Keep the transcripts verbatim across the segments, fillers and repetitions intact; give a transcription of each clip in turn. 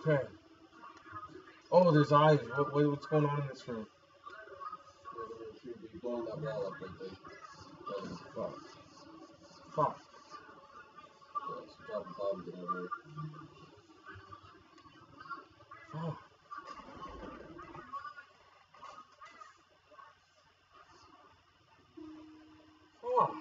Okay. Oh, there's eyes. What, what, what's going on in this room? Should be blowing that wall up right there. Oh, Fuck. Fuck. yeah, so drop a bomb and get out of here. Fuck. Fuck.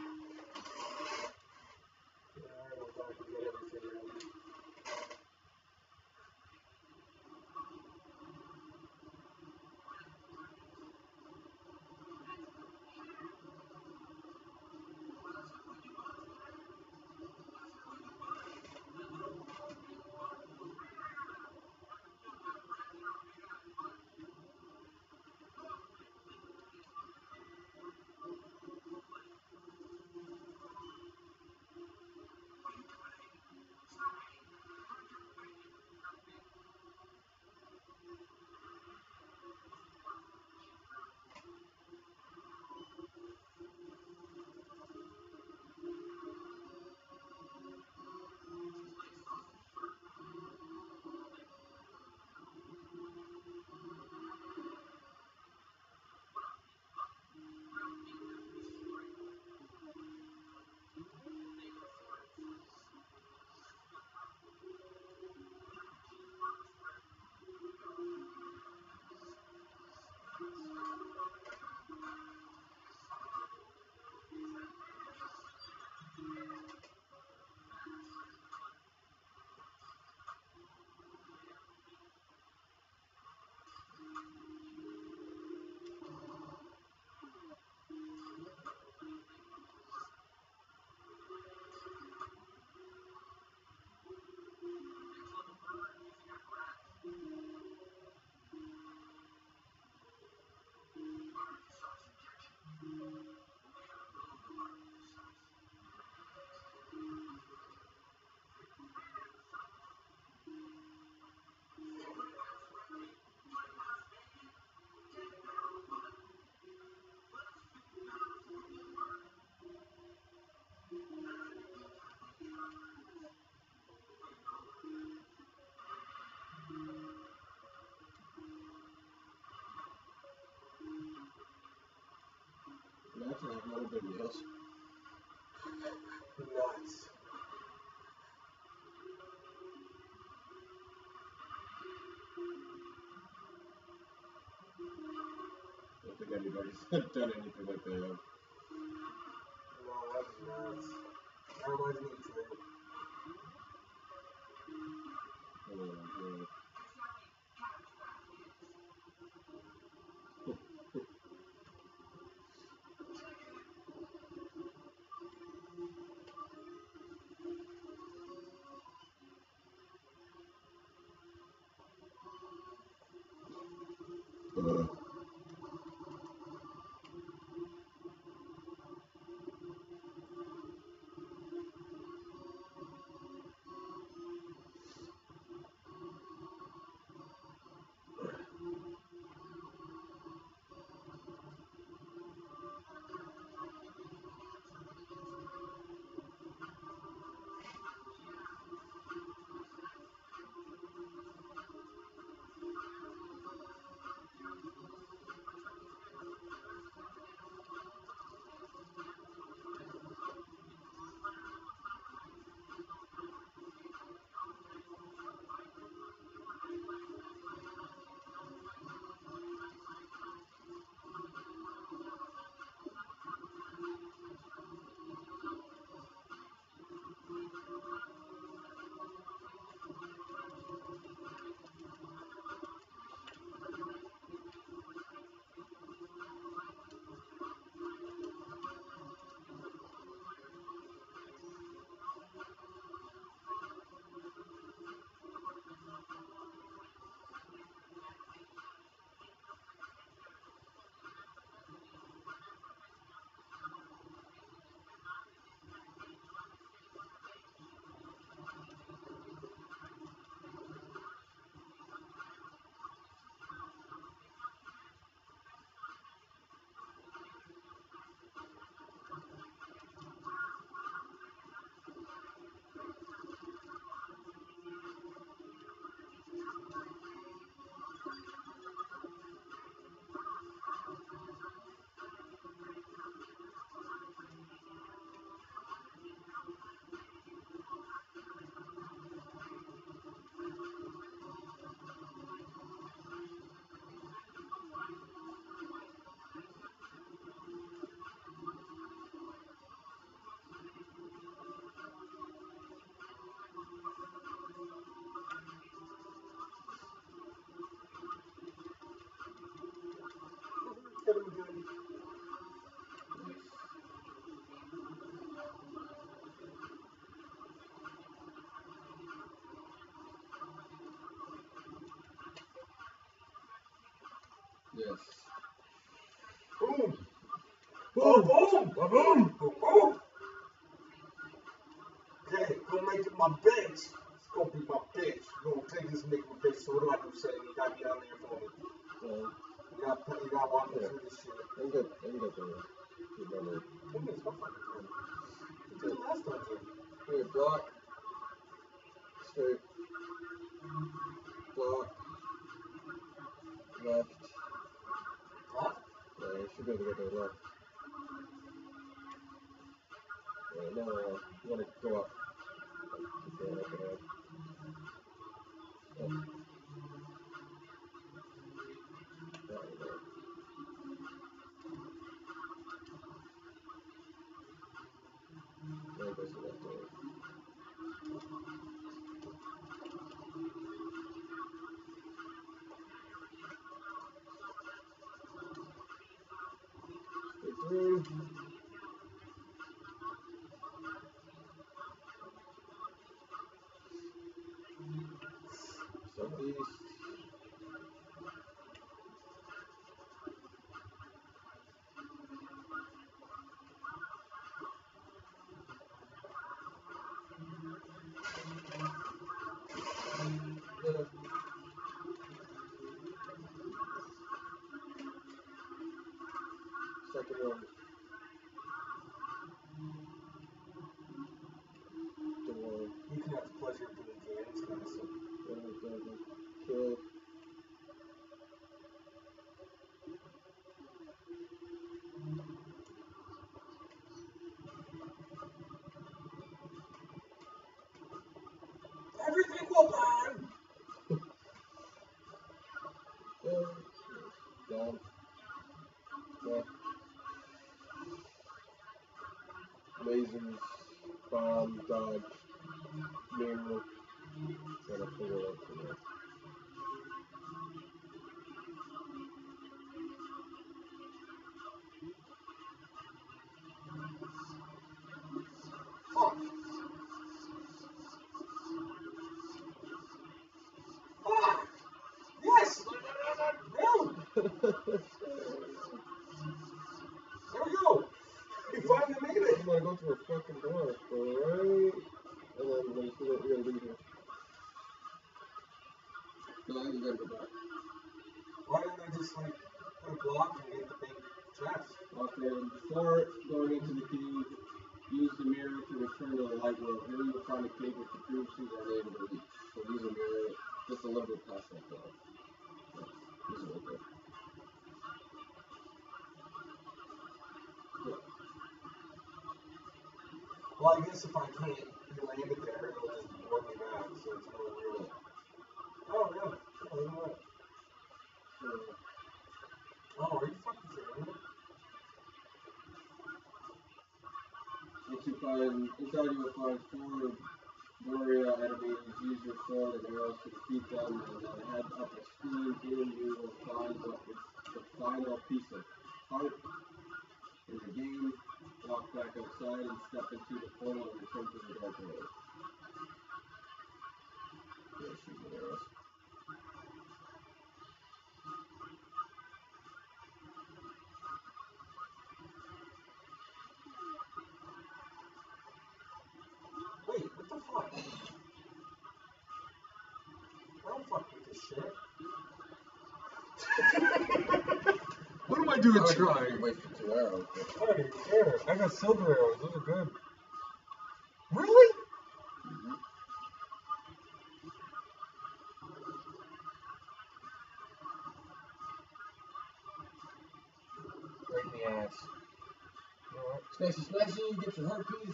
Imagine having little big wheels. Nuts. I don't think anybody's done anything like that. No, that's nuts. That reminds me of Trent. Oh, yeah. Uh. Yes. Boom! Boom! Boom! Boom! Boom! Boom! Okay, go make it my bitch. It's gonna be my bitch. You gonna take this and make it my bitch. So what do I do, say? You gotta get out there for me. Yeah. You gotta, you gotta walk me yeah. through this shit. I'm good. I'm good for you. Remember. Give me this motherfucker. You did it last time, too. Here, block. Straight. Block. Left. Left? Yeah, you should be able to get there left. Yeah, no, no, no. You wanna go up. Okay, okay, okay. Up. That way, there. There goes the left way. Straight through. Southeast. Yeah. Second one. Door. You can have the pleasure of doing games, Madison. Kill. Everything will burn! Yeah. Down. Left. Lasers. Bomb. Dodge. Mirror. Gotta figure it out from there. Fuck! Fuck! Yes! No! There we go! We finally made it! You wanna go through a fucking door. Go right. And then we're gonna see what we're gonna do here. No, I think you gotta go back. Why don't I just like put a block and get the big chest? Okay, before going into the cave, use the mirror to return to the light world. Here you will find a cave with the previously unable to reach. So use a mirror just a little bit past that door. Yes, use it right there. Yeah. Well, I guess if I can't land it there, it'll just warp me back, so it's no real. Oh, yeah. Oh, look at that. So, oh, are you fucking serious? Once you find, inside you will find four warrior enemies. Use your sword and arrows to defeat them, and then head up a screen. Here you will find the, the final piece of heart in the game. Walk back outside and step into the portal and return to the dark world. Yeah, shoot the arrows. Wait, what the fuck? I don't fuck with this shit. What am I doing I trying? Wait for two arrows. I don't even care. I got silver arrows. Those are good. Really? Mm-hmm. Right in the ass. You know what? Smashy, smashy, get your heart piece.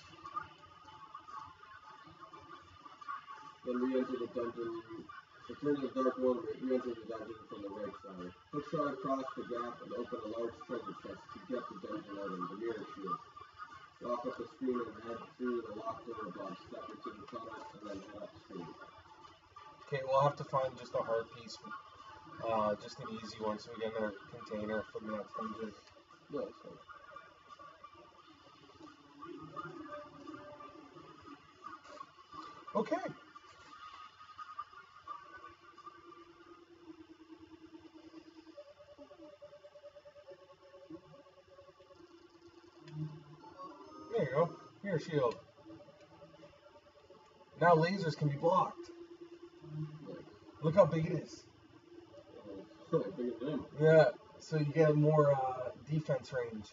Then re-enter the dungeon. Return to the dark world and re-enter the dungeon from the right side. Push right across the gap and open a large treasure chest to get the dungeon item, the mirror shield. Walk up the screen and head through the locked door above. Step into the tunnel and then head upstream. Okay, we'll have to find just a heart piece. Uh, just an easy one so we get a container for the next dungeon. No, that's fine. Okay. shield. Now lasers can be blocked. Look how big it is. Bigger than him. Yeah, so you get more uh, defense range.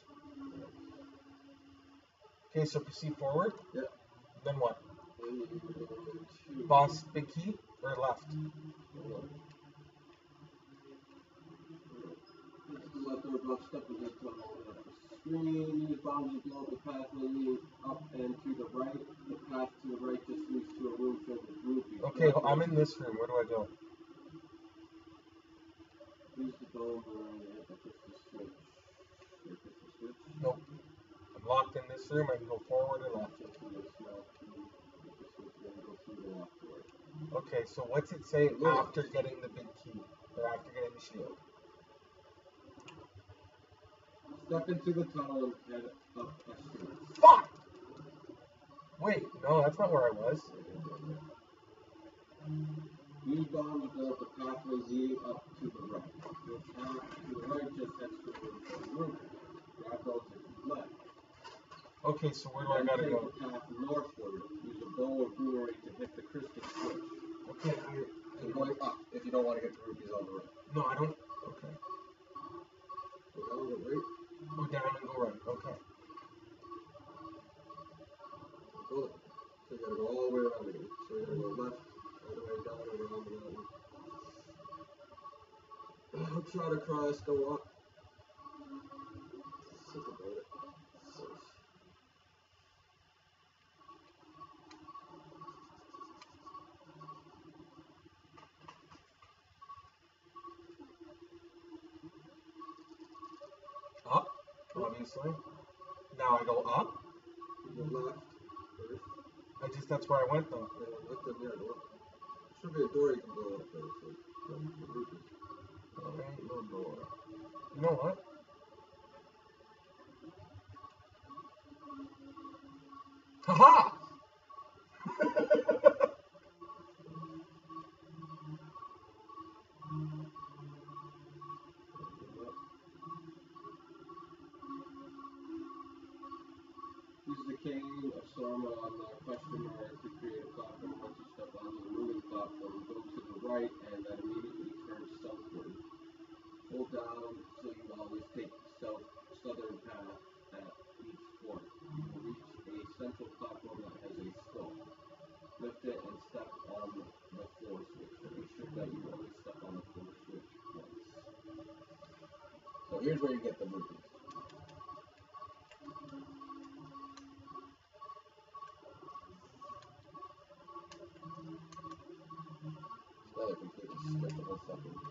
Okay, so proceed forward. Yep. Then what? Then you go to Boss, big key, or left? Next to left or above, step into the tunnel. Screen, use bombs to blow up the pathway leading up and to the right. The path to the right just leads to a room filled with rupees. Okay, I'm in this room. Where do I go? Use the dome and hit the crystal switch. Hit the crystal switch. Nope. I'm locked in this room. I can go forward or left. Just need a small key. Hit the switch and then go through the lock door. Okay, so what's it say Yeah. after getting the big key? Or after getting the shield? Step into the tunnel and head up a street. Fuck! Wait, no, that's not where I was. Use bomb to blow up the pathway leading up to the right. The path to the right just heads to the room for the room. Grab those if you'd like. Okay, so where do I Then gotta take go? the path northward. Use a bow or boomerang to hit the crystal switch. Okay, I, And going up if you don't want to get the rupees on the right. no, I don't. Okay. So that was a right. Go down and go right. Okay. Go. So you gotta go all the way around again. So you gotta go left, all the way down and around the mountain. Hook shot across, go up. Think about it. So, Up, obviously. Now I go up. you go left first. I just, that's where I went though. And then up the yeah, go up. Should be a door you can go up there. So, so the rupees. There ain't no door. You know what? Haha! Use the cane of Soma on the question mark to create a platform. Once you step onto the moving platform, go to the right and then immediately turn southward. Hold down so you always take the south southern path at each point. You will reach a central platform that has a skull. Lift it and step on the floor switch. Make sure that you always step on the floor switch once. So here's where you get the rupees. Now they completely skip the whole fucking room.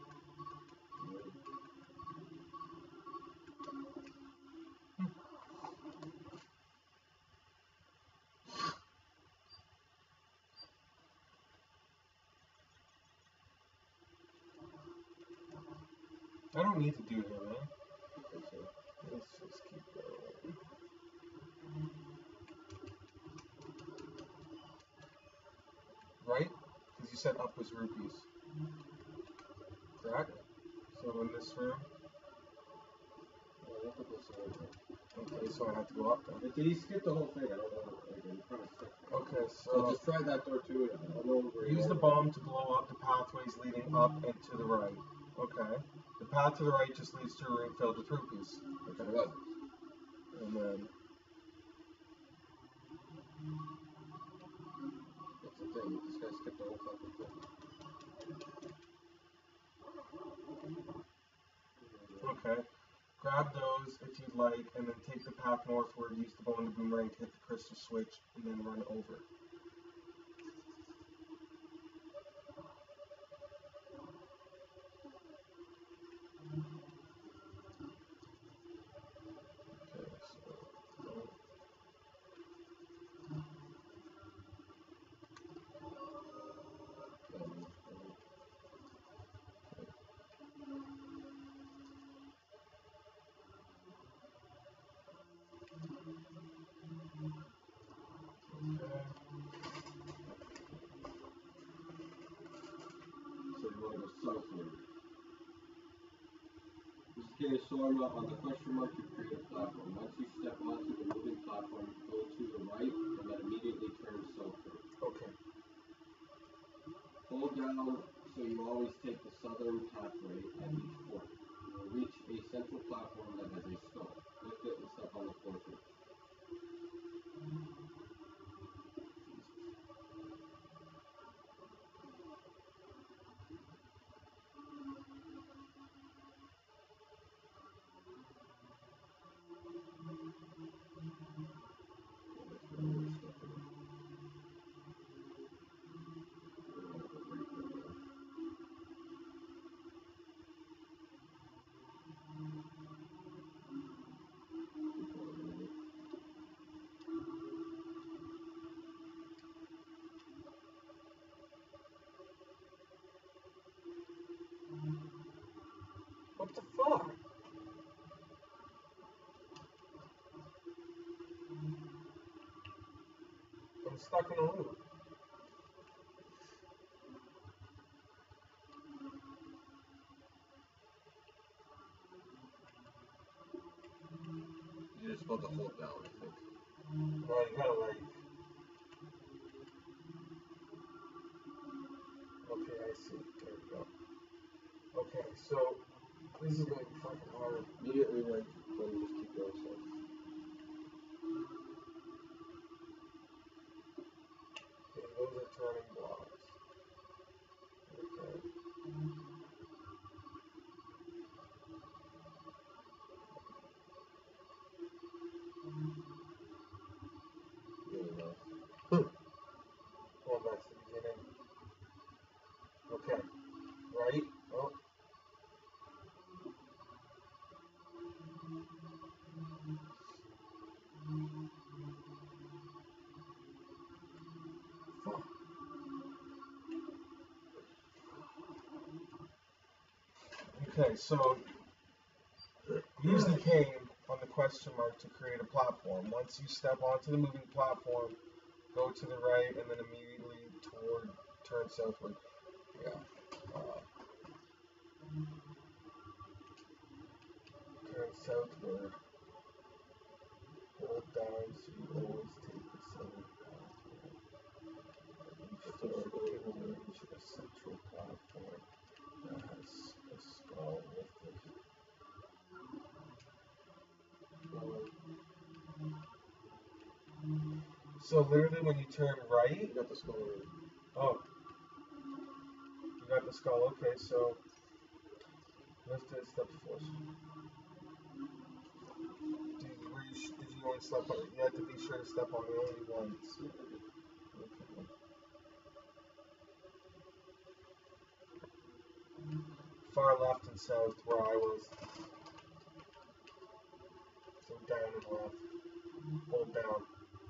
I don't need to do here, man. Okay, so Let's just keep going. Right? Because you said up was rupees. Correct? So in this room. uh, look at this over. Okay, so I have to go up then. Did he skip the whole thing? I don't know. Like, I'm kind of sick. Okay, So so just try that door too. I don't know where you use are. the bomb to blow up the pathways leading up and to the right. Okay. The path to the right just leads to a room filled with rupees. Which it was. And then, That's the thing. This guy skipped the whole fucking thing. okay. Grab those if you'd like, and then take the path northward, use the bow and the boomerang to hit the crystal switch, and then run over. Okay, so, no. Um, Okay. So you want to go southward. Use Okay, so I'm uh, on the question mark, you create a platform. Once you step onto the moving platform, go to the right and then immediately turn southward. Okay. Hold down so you always take the southern pathway at each point. You will reach a central platform that has a skull. Lift it and step on the fourth ridge. What the fuck? I'm stuck in a loop. You're supposed to hold down, I think. No, you gotta like. Okay, I see. There we go. Okay, so this is gonna be fucking hard. Immediately right, then just keep going south. Okay, those are turning blocks. Okay. Really well. Going back to the beginning. Okay. Right? Oh. Fuck. Okay, so use the cane on the question mark to create a platform. Once you step onto the moving platform, go to the right and then immediately toward turn southward. Yeah. Uh, turn southward. Hold down so you always take the southern pathway. Each door will reach a central platform that has a skull with it. So literally when you turn right, You got the skull already. oh, you got the skull. Okay, so lift it, step forward. Did you, were you, did you only step on it? You had to be sure to step on it only once. Okay. Far left and south where I was. So down and left. Hold down.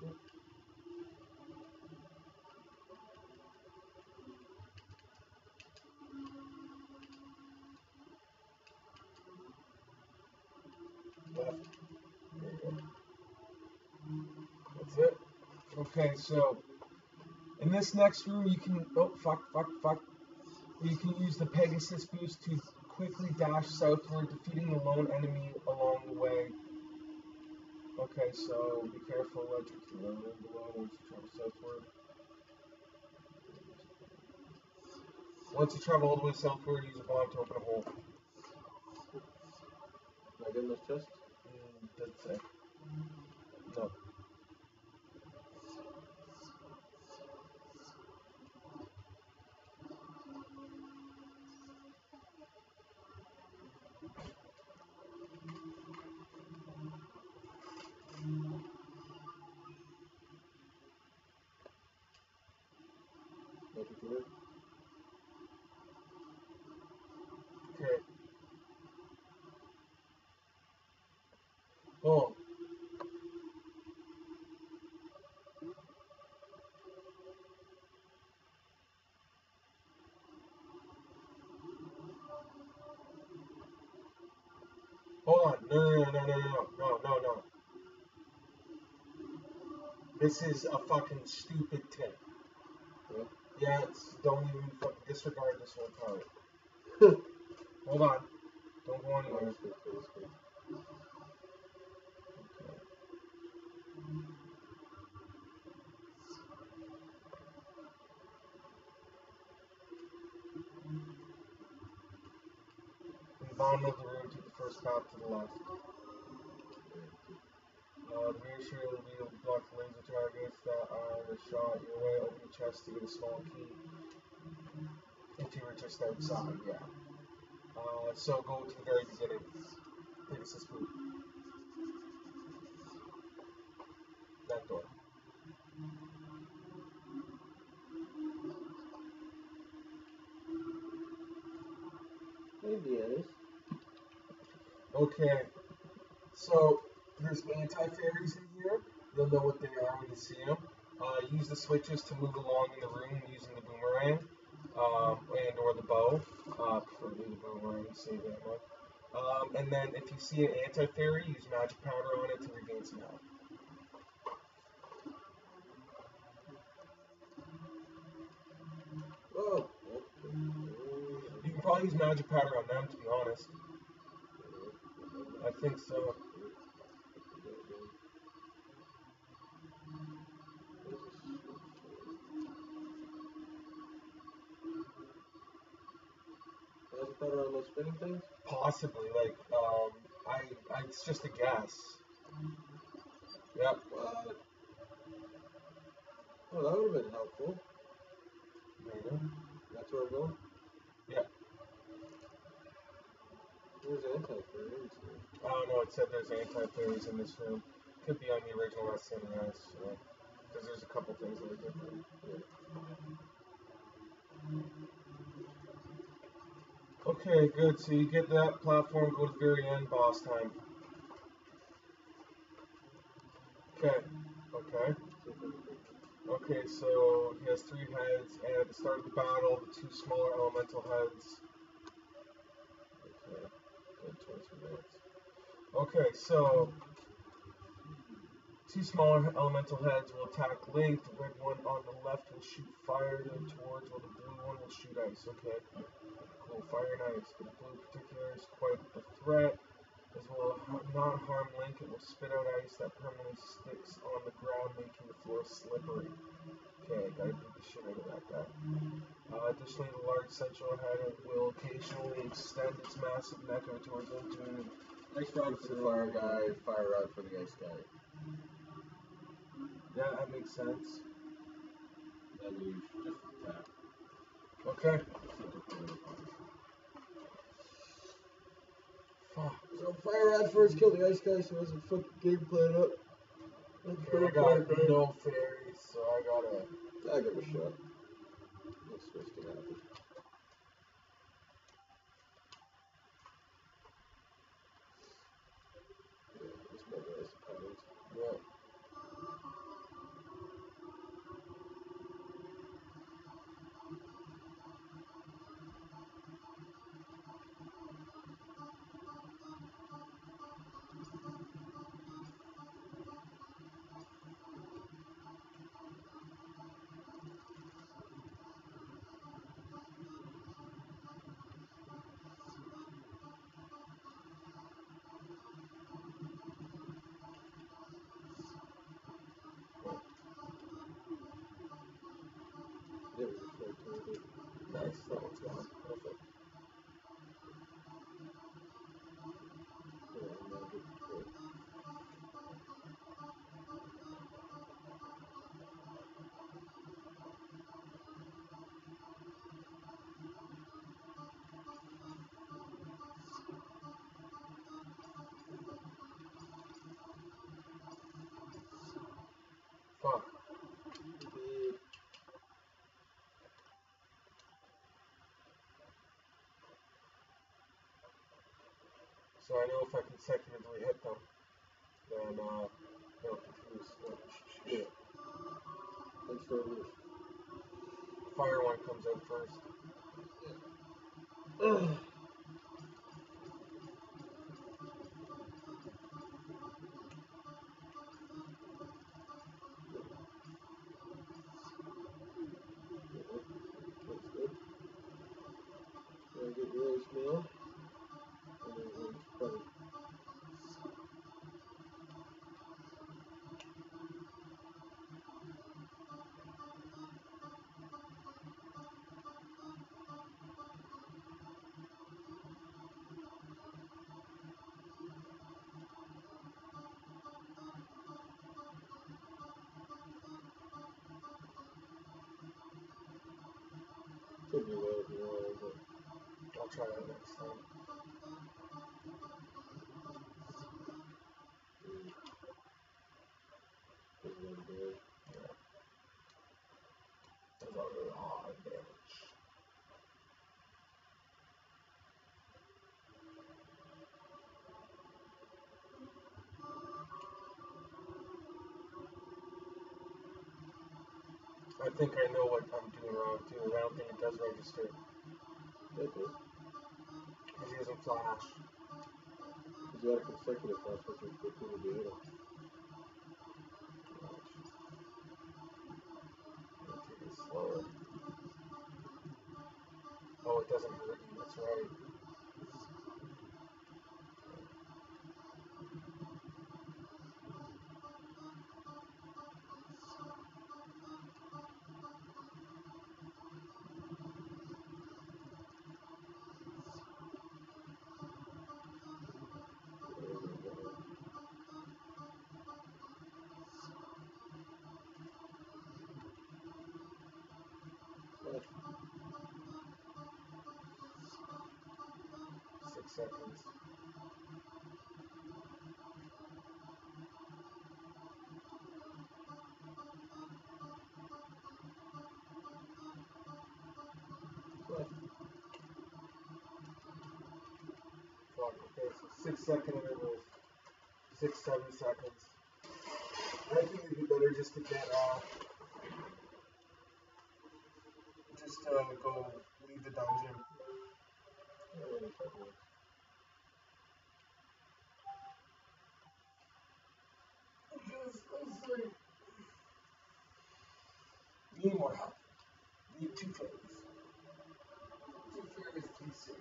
Left. There you go. That's it. Okay, so in this next room you can, oh fuck, fuck, fuck. You can use the Pegasus boost to quickly dash southward, defeating the lone enemy along the way. Okay, so be careful, electric to the room below once you travel southward. Once you travel all the way southward, use a bomb to open a hole. Am I getting this chest? Mm, doesn't say. No. Nothing to it? Okay. Oh. Hold on. No, no, no, no, no, no, no, no, no. This is a fucking stupid tip. Yeah. Yeah, it's, don't even fucking disregard this one part. Hold on. Don't go anywhere. That's good, that's good. Okay. In the bottom of the room, take the first path to the left. Uh, the mirror shield will be able to block laser targets that are shot your way. Open the chest to get a small key. If you were just outside, yeah. Uh, so go to the very beginning. Pegasus boot. That door. Maybe it is. Okay. So there's anti-fairies in here. You'll know what they are when you see them. Uh, use the switches to move along in the room using the boomerang um, and or the bow. Uh, preferably the boomerang to save ammo. Um, and then if you see an anti-fairy, use magic powder on it to regain some health. Oh. You can probably use magic powder on them, to be honest. I think so. Magic powder on those spinning things? Possibly, like, um, I, I, it's just a guess. Yep. What? Oh, that would have been helpful. Maybe. That's where I'm going? Yep. Where's anti-fairy? Oh no, it said there's anti-fairies in this room. Could be on the original S N E S, because there's a couple things that are different. Yeah. Okay, good. So you get that platform, go to the very end, boss time. Okay. Okay. Okay, so he has three heads, and at the start of the battle, the two smaller elemental heads. Okay, good, twenty-three minutes. Okay, so two smaller elemental heads will attack Link. The red one on the left will shoot fire towards, while the blue one will shoot ice. Okay, cool. Fire and ice. The blue in particular is quite a threat. As will not harm Link, it will spit out ice that permanently sticks on the ground, making the floor slippery. Okay, gotta beat the shit out of that guy. Uh, additionally, the large central head will occasionally extend its massive neck out towards Link to Ice rod for the fire guy, fire rod for the ice guy. yeah, that makes sense. Then you just tap. Okay. Fuck. So fire rod first, kill the ice guy so he doesn't fuck the game plan up. Okay, I got no fairies, so I gotta... I give a shot. Let's switch to that. Yeah, this more ice patterns. Yeah. Yeah, we just went to it. Nice, that one's gone. Perfect. Yeah, magic. Cool. Fuck. The So I know if I consecutively hit them, then uh, they'll confuse. Yeah. Let's start with. Fire one comes out first. Ugh. That's good. Gonna get your ice now. And Could be low if you want, but I'll try that next time. mm, doesn't look good. Yeah. That's a lot of damage. I think I know what I'm doing wrong too. I don't think it does register. It does. Because he doesn't flash. Because you had a consecutive flash, which is quickly to be able. Take it slower. Oh, it doesn't hurt you. That's right. Six seconds. Fuck, okay, so six second intervals. Six, seven seconds. I think it'd be better just to get, uh, just uh, go leave the dungeon. Because, it's like, need more help. Need two fairies. Two fairies to be safe.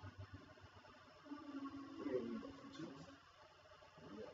We're gonna need refugees. Yes.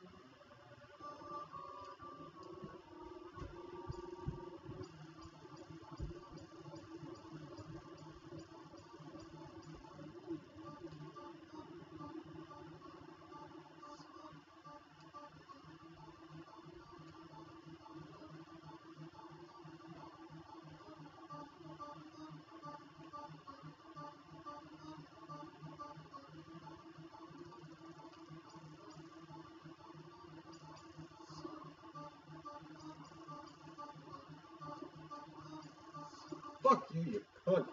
Fuck you, you cunt.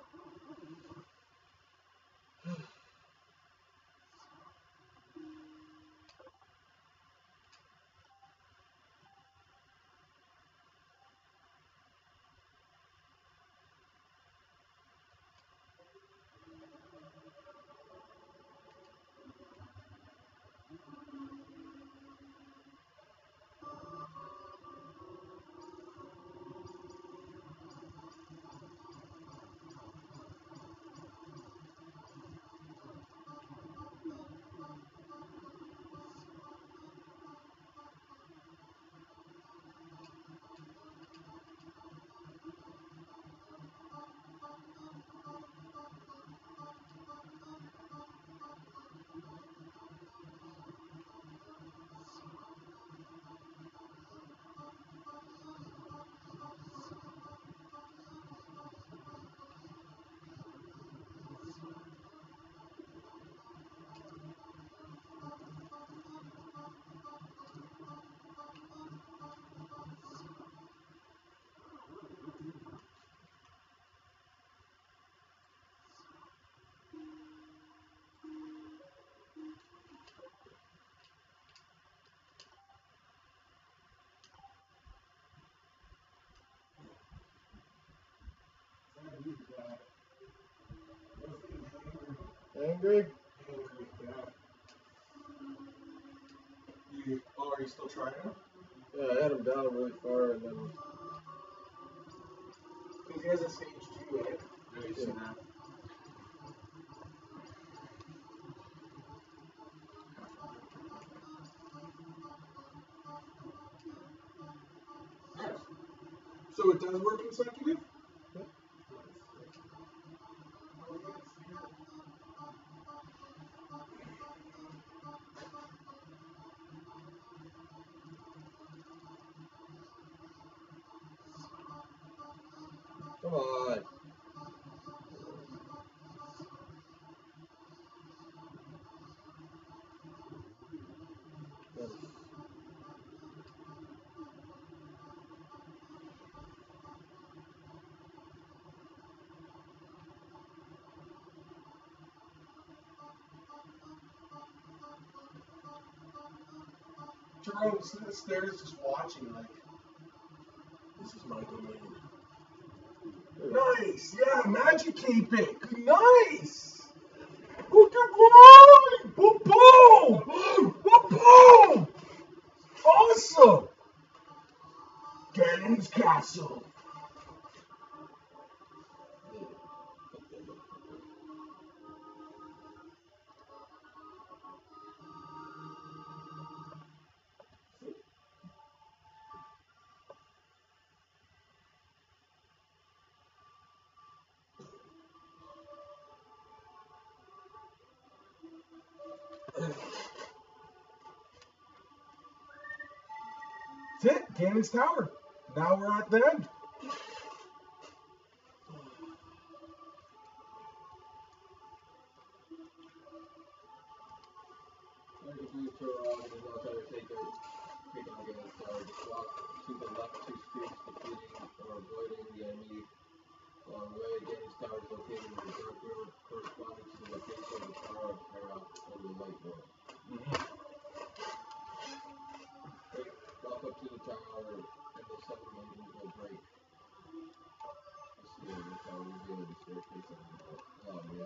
Angry? Angry, yeah. You, oh, are you still trying it? Yeah, I had him down really far and then. Because he has a stage two, right? Yeah, he's in that. Nice. So it does work consecutive? Yeah. Come on. Jerome, sit in the stairs just watching, like, this is my domain. Nice! Yeah, magic keep it! Nice! Look at mine! Boom, boom! Boom, boom! Awesome! Ganon's castle. That's it, Ganon's Tower. Now we're at the end. If you turn around and not try to take it, pick on Ganon's Tower, just walk to the left two streets, defeating or avoiding the enemy. On the way, Ganon's Tower is located in the dark room, corresponding to the location of the Tower of Hera and the light world. Mm-hmm. Walk up to the tower, and the seven engines will break. You see it in the tower, revealing the staircase and the oh, man.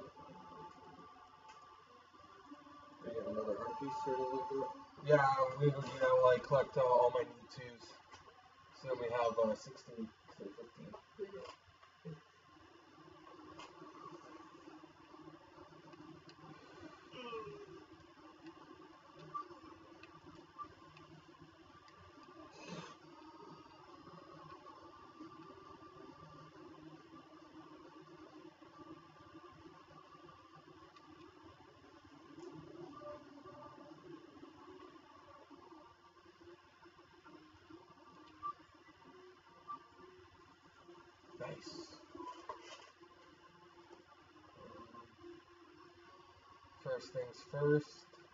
I get another heart piece or anything like that? Yeah, we, you know, like collect uh, all my need twos. So then we have uh, sixteen instead of fifteen. There you go. Nice. First things first.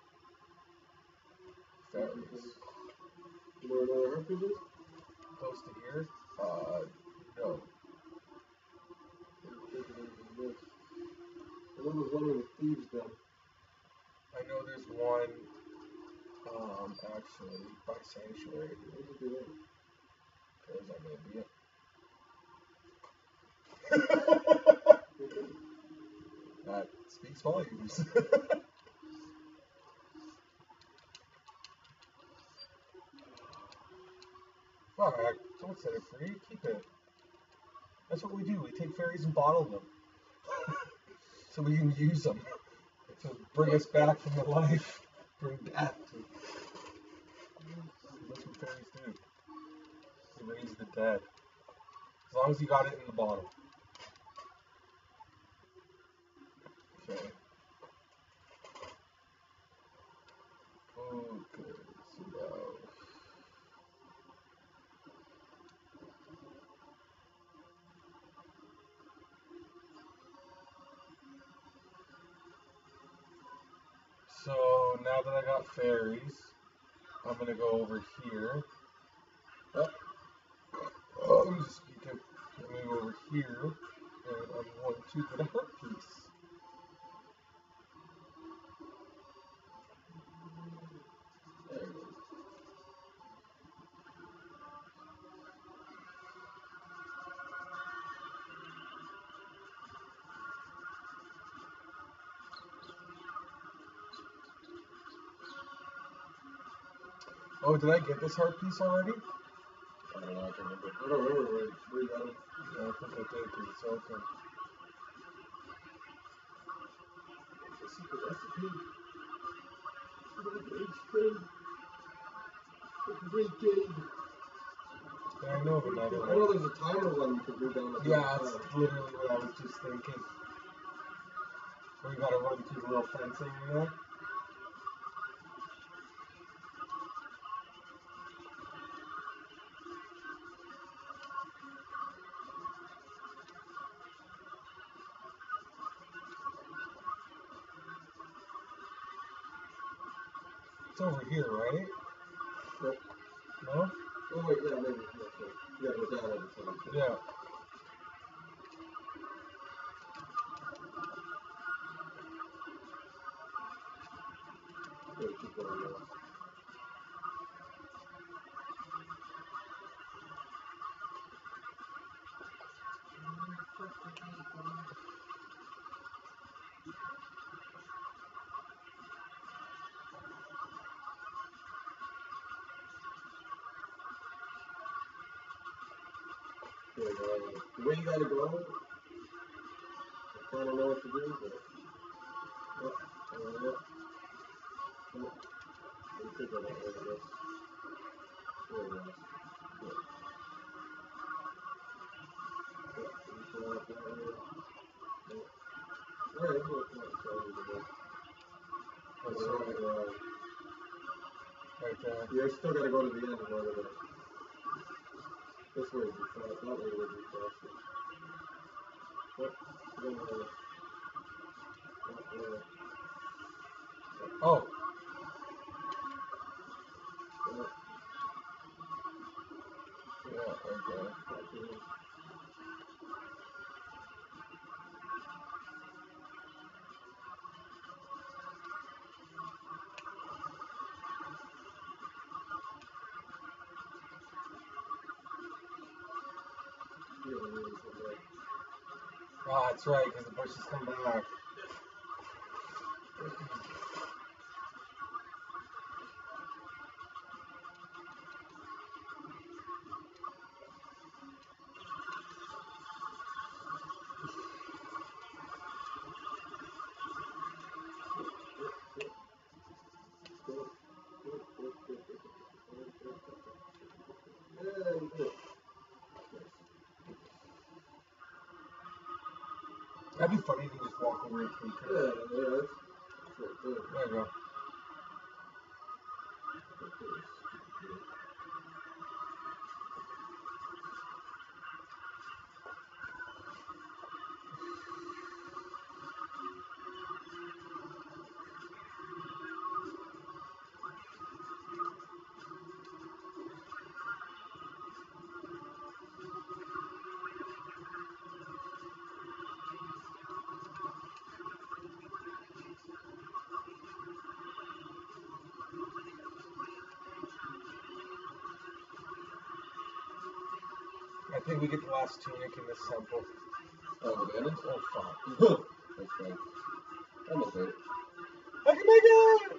Fairies. You know where another heart piece is? Close to here? Uh, no. I know there's one with the thieves then. I know there's one, um, actually, by Sanctuary. What did you do there? Because I'm an idiot. That speaks volumes. Fuck, don't set it free, keep it. That's what we do, we take fairies and bottle them. So we can use them to bring us back from the life, bring death. That's what fairies do. They raise the dead. As long as you got it in the bottle. Okay. Okay, so now. So now that I got fairies, I'm gonna go over here. Oh, oh I'm just speaking. I'm gonna go over here, and I'm going to get a heart piece. There it is. Oh, did I get this heart piece already? I don't know, I can't remember. I don't remember where, where you got it. Yeah, I think I did, because it's open. It's a secret recipe. It's great. It's great game. Yeah, I know of another I one. know there's a timer one you can bring down. Yeah, that's literally what I was just thinking. We gotta run through the little fencing there. It's over here, right? Yep. No? Oh wait, yeah, maybe. That's right. You gotta go down every time. Yeah. Gotta keep going now. Yeah, uh, the way you gotta go, I don't know what to do, but. Oh, uh, yeah. Oh, you could go that way, I guess. There it is. Yeah. Yeah, you go out that way. Yeah. Alright, it's not that far to go. What's Right, right? uh, Right there. you still gotta go to the end in order to. This way would be fast. That way would be faster. What? Then, uh, uh, uh, Oh. uh, Yeah, okay. uh, Ah, that's right, because the bushes come back. That'd be funny if you just walk over and tweak it. Yeah, yeah, that's, that's right there. There you go. I think we get the last tunic in this temple. Oh, advantage? Oh, fuck. That's fine. Almost made it. I can make it!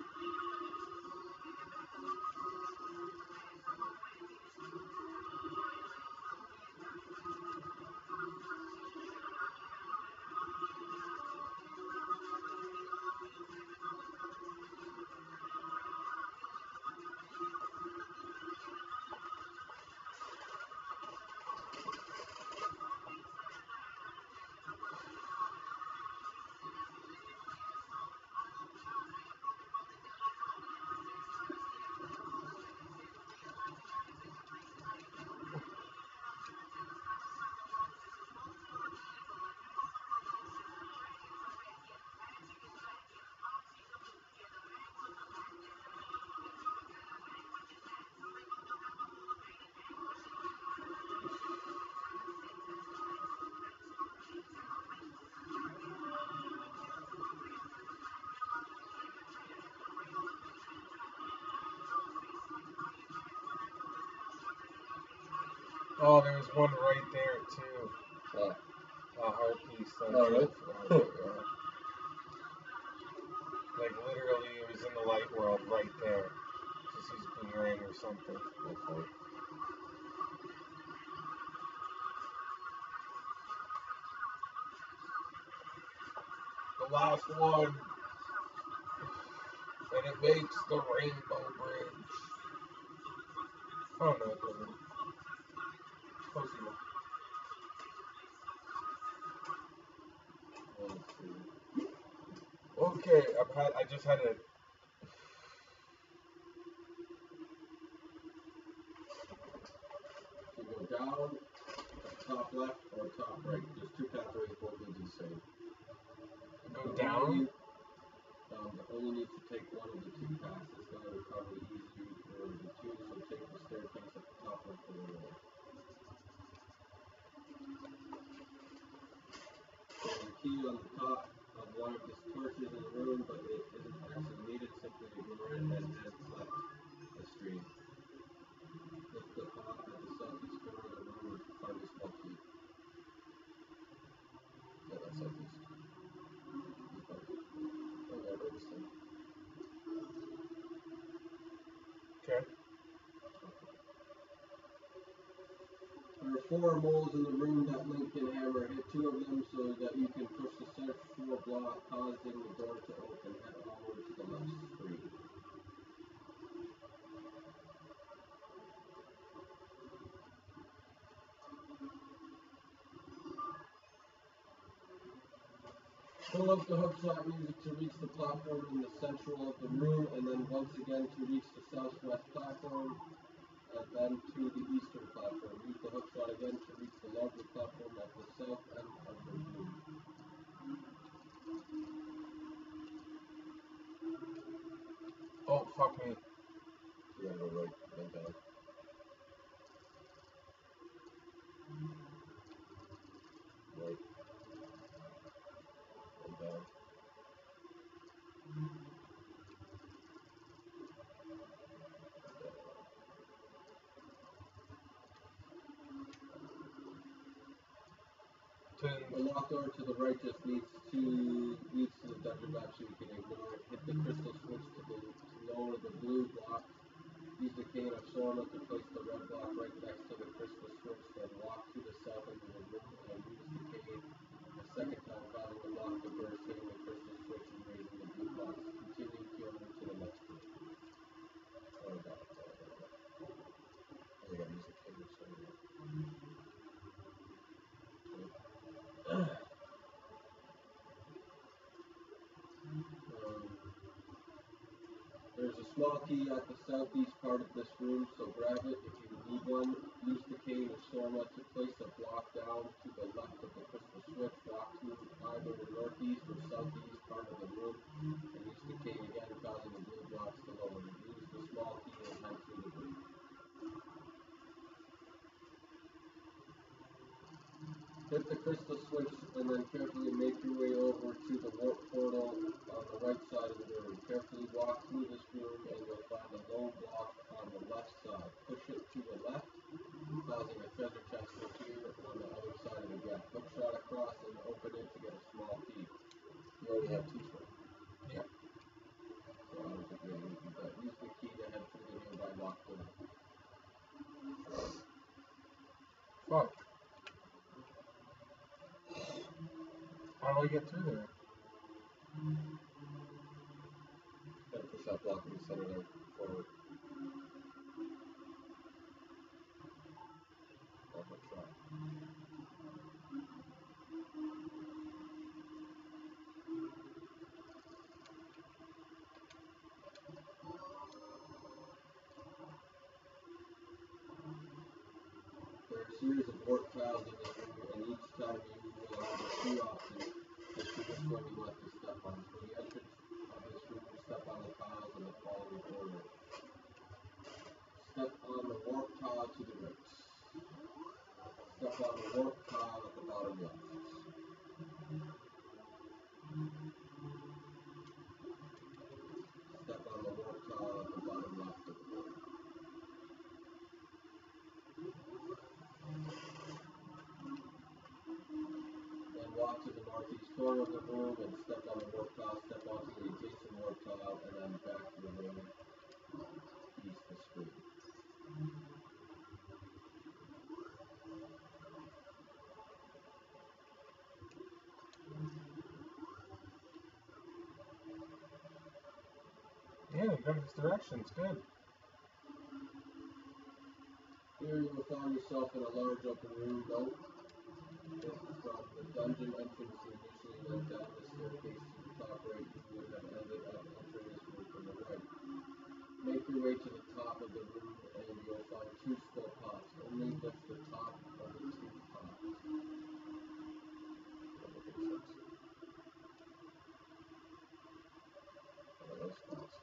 Oh, there's one right there, too. Oh. A heart piece. That Oh, really? yeah. Like, literally, it was in the light world right there. Just he's boomerang or something. Hopefully. The last one. And it makes the rainbow bridge. Oh, no, it doesn't. Close enough. Okay, I've had, I just had a. You go down, top left, or top right. There's two pathways, both lead to the same. Go down? Um, but only need to take one of the two paths. It's going to probably ease you for the two, so take the staircase at the top left of the wall. So the key on the top of one of the torches in the room, but it isn't actually needed. Simply ignore it and then select the stream. Lift the pot at the southeast corner of the room and find the spell key. Yeah, that's southeast. Oh, there it is. Okay. Number four four moles in the room that Link can hammer. Hit two of them so that you can push the central block, causing the door to open. Head onward to the left screen. Pull up the hookshot music to reach the platform in the central of the room, and then once again to reach the southwest platform, and then to the eastern platform. Use the hookshot again to reach the larger platform at the south end of the room. Oh, fuck me. You gotta go right, then down. Right. And down. The lock door to the right just leads to leads to the dungeon map, so you can ignore it. Hit the crystal switch to the to lower the blue block. Use the cane of Sorma to place the red block right next to the crystal switch. Then walk to the south end of the room and use the cane a second time, causing the block to burst, hitting the crystal switch and raising the blue box. Continue healing to the next room. Oh, I got it. I gotta use the cane of Sorma. There's a small key at the southeast part of this room, so grab it if you need one. Use the cane of Sorma to place a block down to the left of the crystal switch. Walk to either the northeast or southeast part of the room, and use the cane again, causing the blue blocks to lower. Use the small key and head through the room. Hit the crystal switch and then carefully make your way over to the warp portal on the right side of the room. Carefully walk through this room and you'll find a low block on the left side. Push it to the left, causing a treasure chest to appear on the other side of the gap. Hook shot across and open it to get a small key. You already have two for it. Yeah. So I don't think you're going to do that. Use the key to head through the nearby lock door. Fuck. How do I get through there? Gotta push that block in the center there forward. I'll hook shot. There are a series of warp tiles in this room, and each time you will have a few options as to which one you want to step on. For the entrance of this room, step on the tiles in the following order. Step on the warp tile to the right. Step on the warp tile at the bottom left. Step on the warp tile at the bottom left of the room. Then walk to the northeast corner of the room and step on the warp tile, step onto the adjacent warp tile, and then back to the room east the screen. Yeah, you got his directions. Good. Here you will find yourself in a large open room. Note that from the dungeon entrance you initially went down the staircase to the top right, you would have ended up entering this room from the right. Make your way to the top of the room and you'll find two skull pots. Only lift the top of the two pots. What are those pots?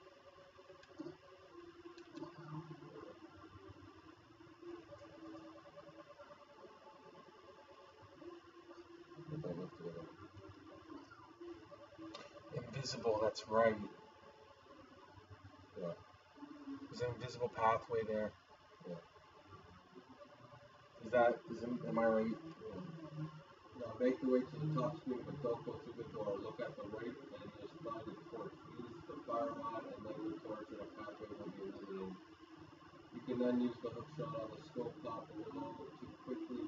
If I lift it up. Invisible, that's right. Yeah. There's an invisible pathway there. Yeah. Is that, is it, am I right? Yeah. Now make your way to the top screen, but don't go through the door. Look at the right and you'll find a torch. Use the fire rod and then the torch and a pathway will be illuminated. You can then use the hook shot on the scope pot below to quickly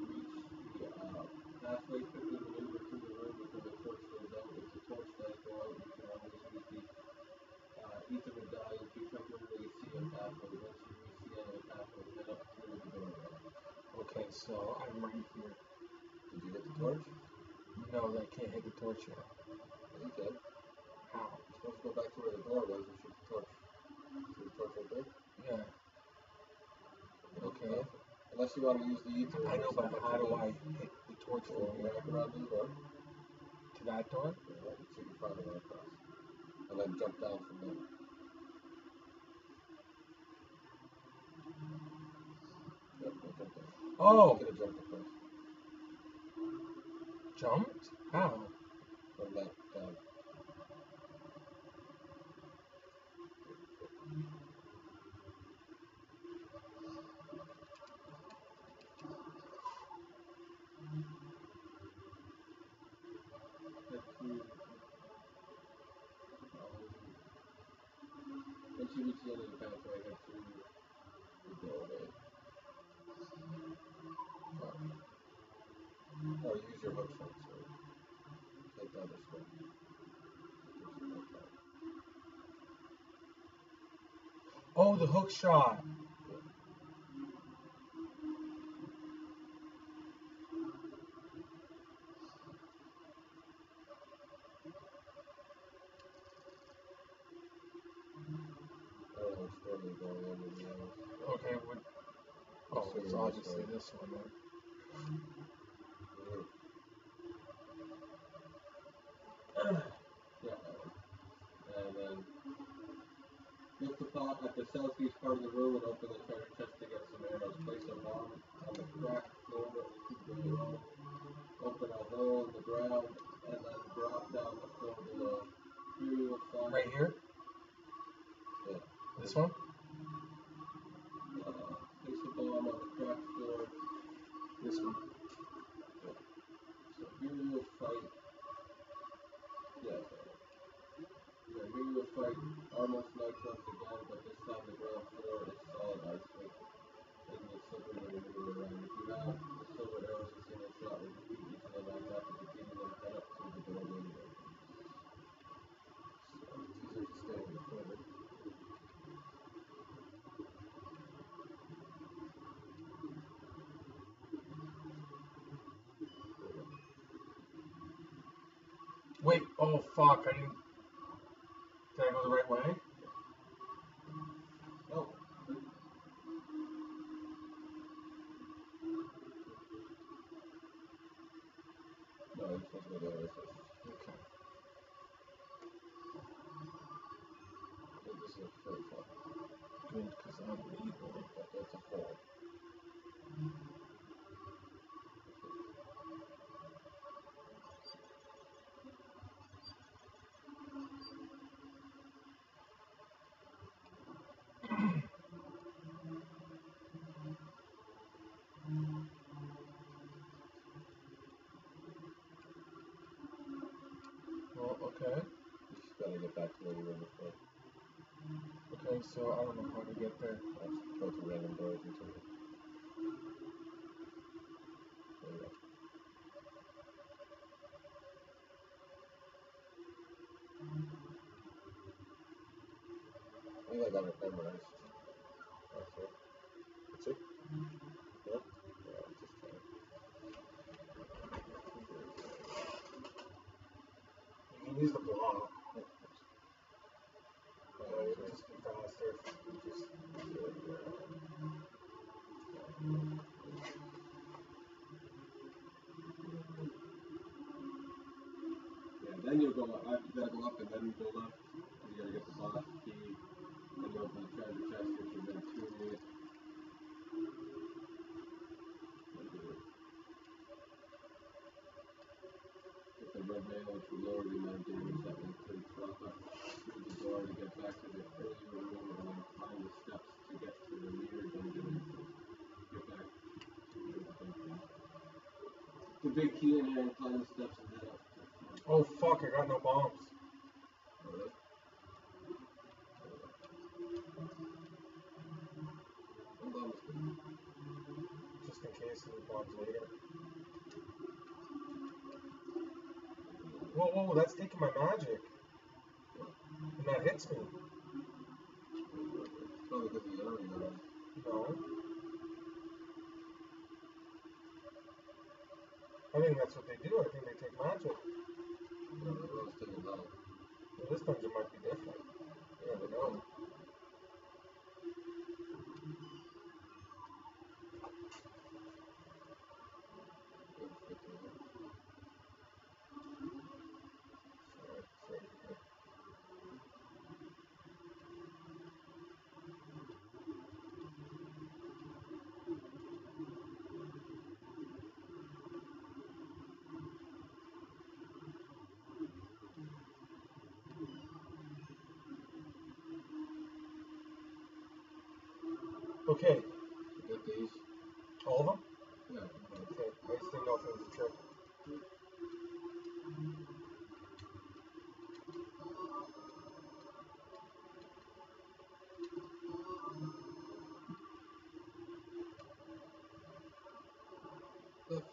Halfway, quickly maneuver through the room until the torch goes out. If the torch does go out, you can always use the uh, ether medallion to temporarily see a pathway. Once you see another pathway, head up through the doorway. Okay, so I'm right here. Did you hit the torch? No, I can't hit the torch yet. Yeah, you can. How? You're supposed to go back to where the door was and shoot the torch. See the torch right there? Yeah. Okay. Unless you want to use the ether. I know, but how do I hit the torch So from you here? back around to the door. To that door? Yeah, you shoot your father right across. And then jump down from there. Yep, go jump down. Oh! You could have jumped across. Jumped? How? From that down. Once you reach the end of the pathway, head through the doorway. Oh. Or use your hook shot, so hit the other square. Oh, the hook shot. Okay, what? Oh, it's obviously this one then. Yeah, and then lift the pot at the southeast part of the room and open the treasure chest to get some arrows. Place a bomb on the cracked floor below. Open a hole in the ground and then drop down the floor below. You will find Right here? Yeah. This one? Uh, place a bomb on the cracked floor. This one. Yeah. So here you will fight. Yeah. Yeah, here you will fight almost night once again, but this time the ground floor is solid ice rink. And the silver will maneuver around. If you have the silver arrows in single shot, will defeat each of the knights after defeating them, head up to the doorway. So it's easier to stay in the corner. Wait, oh fuck, I didn't. Did I go the right way? No. No, you're supposed to go the other way first. Okay. This is a fairy fall. Good, because I'm evil. That, that's a hole. Well, okay. You just gotta get back to where you were before. Okay, so I don't know how to get there. Just go to random doors until you. There you go. I think I got it memorized. That's it. That's it? Yeah? Yeah, just try it. You can use the block. Yeah. Uh, it'll just be faster if you just do it. Yeah, then you'll go up. You gotta go up and then you go left. You gotta get the boss key. Then you open the treasure chest, which is in two minutes. With the red veil, which will lower the amount of damage that will increase. Walk up through the door to get back to the earlier room and then climb the steps to get to the mirror dungeon entrance. Get back to the dungeon. The big key in here and climb the steps and head up. Oh fuck, I got no bombs. Really? One bomb is good. Just in case of the bombs later. Whoa, whoa, that's taking my magic. And that hits me. Probably because of the army, though. No. I think that's what they do. I think they take magic. No, they're always taking health. Well, this dungeon might be different. You never know. Okay. Get these. All of them? Yeah. Okay. I just didn't know if it was a trick. Left.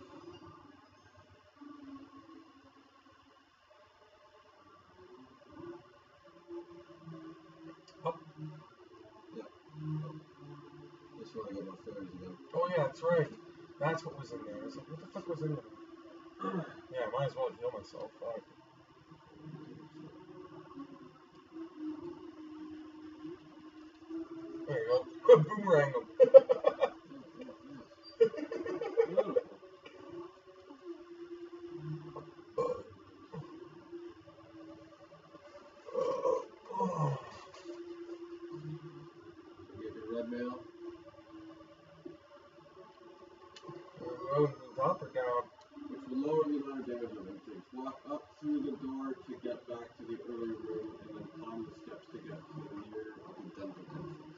Up. Yeah. That's where I got my fairies again. Oh, yeah, that's right. That's what was in there. I was like, what the fuck was in there? Yeah, I might as well heal myself. Fuck. There you go. Boomerang him. Beautiful. You get your red mail. There you go. Up or down? Which will lower the amount of damage it takes. Walk up through the door to get back to the earlier room, and then climb the steps to get to the near of the dungeon entrance.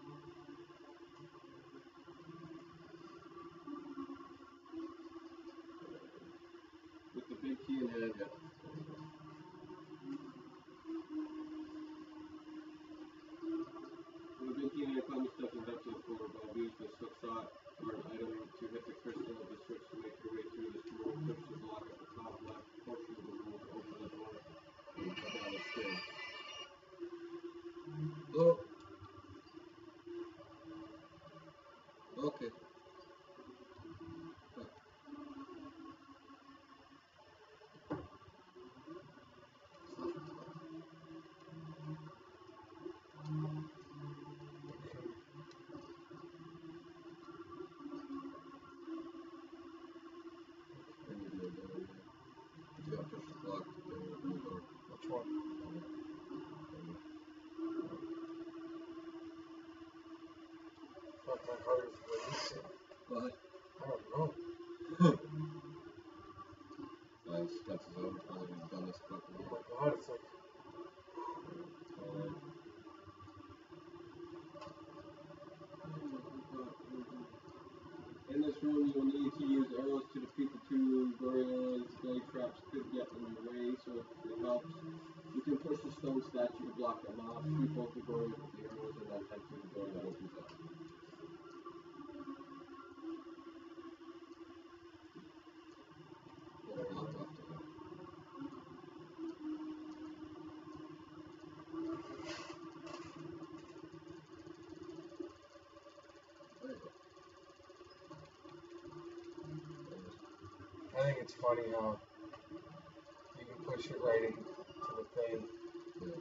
With the big key in hand, yeah. With the big key in hand, climb the steps and head to the floor above. Use the slip shot or an item to hit the crystal of the switch to make your way through the small crystal block at the top left portion of the room to open the door and head down the stairs. Oh. Okay. You gotta push the block to open the door. Which one? Fuck, my heart is racing. What? I don't know. Uh, steps is over. Probably would have done this quickly. Oh my god, it's like. Alright. In this room, you will need to use arrows to defeat the two gorillas. Belly traps could get in your way, so if it helps, you can push the stone statue to block them off. Shoot both the gorillas with the arrows, and then head to the door that opens up. You have a lot left to go. There you go. I think it's funny how you can push it right into the thing. Yeah.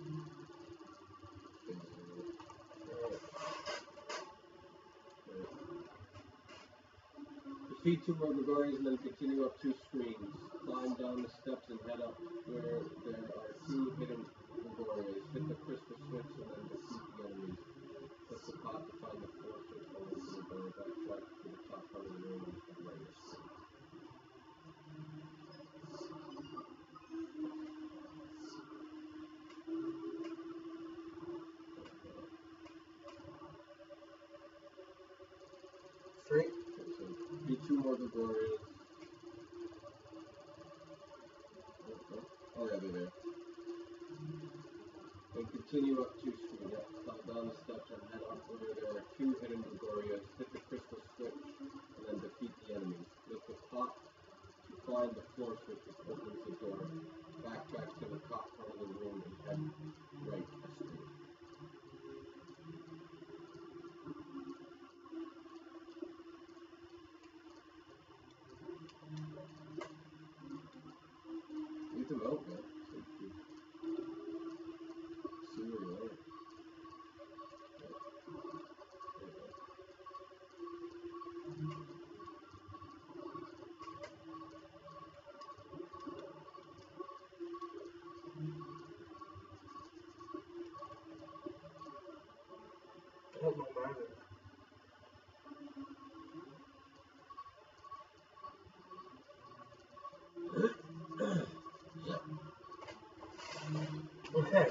Defeat two more Gregorians and then continue up two screens. Climb down the steps and head up where there are two hidden Gregorians. Hit the crystal switch and then defeat the enemies. Hit the pot to find the four switch holes in the door. Backtrack to the top part of the room and head right this way. Three? Okay, so defeat two more Gregorians. Oh yeah, they're there. And continue up two screens. Yeah, climb down the steps and head up where there are two hidden Gregorians. Hit the crystal switch and then defeat the enemies. Lift the pot to find the floor switch that opens the door. Backtrack to the top part of the room and head right escalator. Leave them out, man. See where you are. I don't know magic. Okay.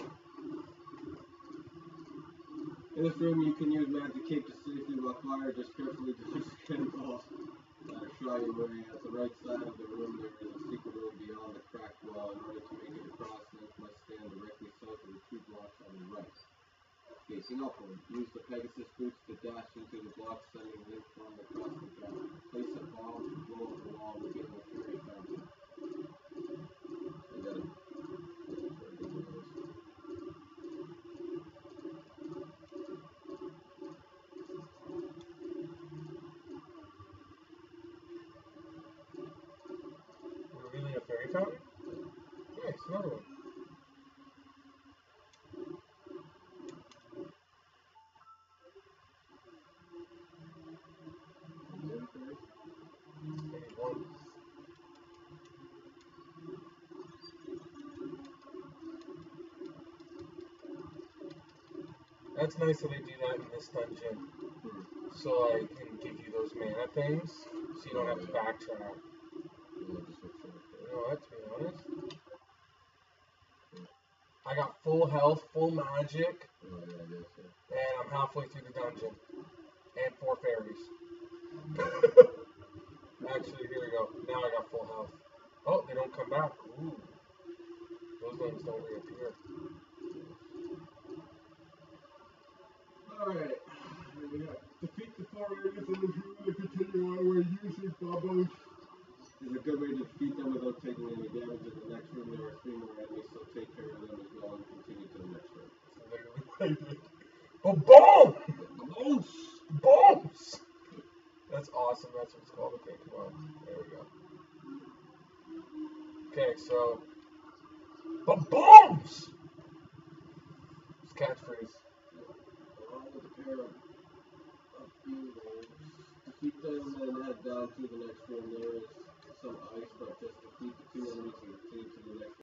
In this room, you can use magic cape to safely while fire. Just carefully dodge the cannonballs that are shouting away. At the right side of the room, there is a secret room beyond the cracked wall. In order to make it across, Link must stand directly south of the two blocks on the right. Facing upward, use the Pegasus boots to dash into the block, sending Link flying across the gap. Place a bomb to blow up the wall with the fairy fountain. And then, We're really a fairy fountain? Nice, another one. Maybe one. That's nice that they do that in this dungeon. So I can give you those mana things, so you don't have to backtrack. You know what, to be honest? I got full health, full magic, and I'm halfway through the dungeon. And four fairies. Actually, here we go. Now I got full health. Oh, they don't come back. Ooh. Those ones don't reappear. alright. We have defeat the four enemies in this room and continue on where using bubbles is a good way to defeat them without taking any damage. In the next room, there are three more enemies, so take care of them as well and continue to the next room. Literally what I did. Oh, boom! Bones! Bones! That's awesome. That's what it's called. Okay, come on. There we go. Okay, so. Ba-bombs! It's catchphrase. Along with a pair of heroes, defeat them and head down to the next room. There is some ice, but just defeat the two enemies and continue to the next room.